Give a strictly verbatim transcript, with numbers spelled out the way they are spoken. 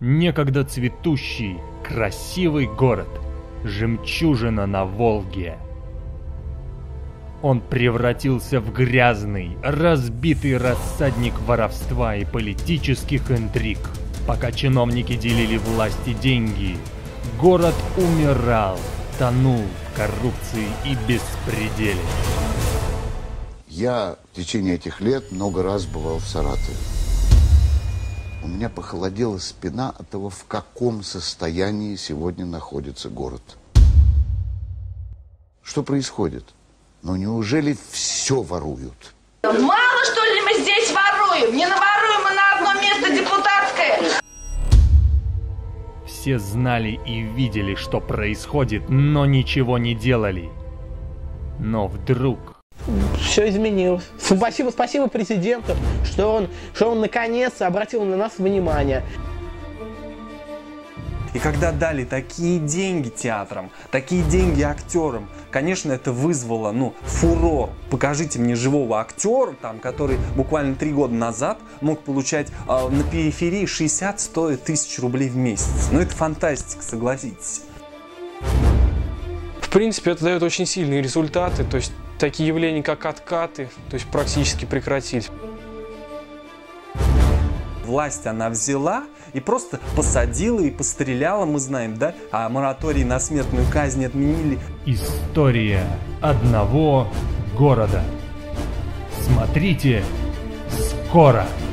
некогда цветущий, красивый город, жемчужина на Волге. Он превратился в грязный, разбитый рассадник воровства и политических интриг. Пока чиновники делили власть и деньги, город умирал, тонул в коррупции и беспределе. Я в течение этих лет много раз бывал в Саратове. У меня похолодела спина от того, в каком состоянии сегодня находится город. Что происходит? Ну неужели все воруют? Мало, что ли, мы здесь воруем? Не наворуем мы на одно место депутатское. Все знали и видели, что происходит, но ничего не делали. Но вдруг... Все изменилось. Спасибо, спасибо президенту, что он, что он наконец обратил на нас внимание. И когда дали такие деньги театрам, такие деньги актерам, конечно, это вызвало, ну, фурор. Покажите мне живого актера, там, который буквально три года назад мог получать э, на периферии шестьдесят-сто тысяч рублей в месяц. Ну, это фантастика, согласитесь. В принципе, это дает очень сильные результаты, то есть такие явления, как откаты, то есть практически прекратились. Власть она взяла и просто посадила и постреляла, мы знаем, да? А мораторий на смертную казнь отменили. История одного города. Смотрите скоро!